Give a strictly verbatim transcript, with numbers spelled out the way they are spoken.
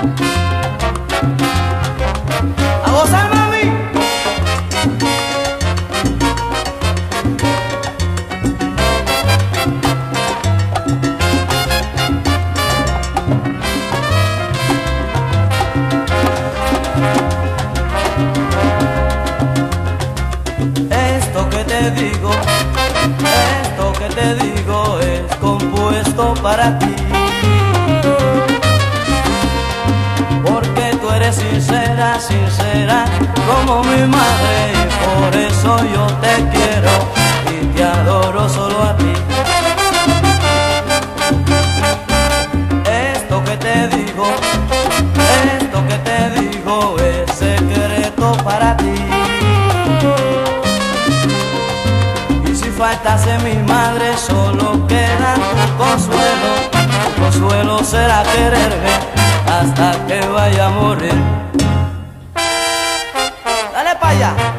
A gozar, mami. Esto que te digo, esto que te digo es compuesto para ti, porque tú eres sincera, sincera como mi madre, y por eso yo te quiero y te adoro solo a ti. Esto que te digo, esto que te digo es secreto para ti. Faltase mi madre, solo queda tu consuelo. Tu consuelo será quererme hasta que vaya a morir. Dale pa' allá.